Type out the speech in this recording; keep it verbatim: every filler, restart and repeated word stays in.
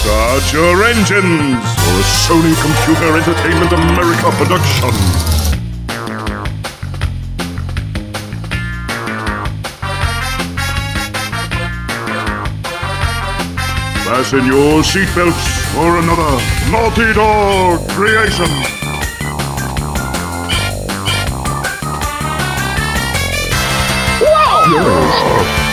Start your engines for a Sony Computer Entertainment America production. Fasten your seatbelts for another Naughty Dog creation. Wow! Yes.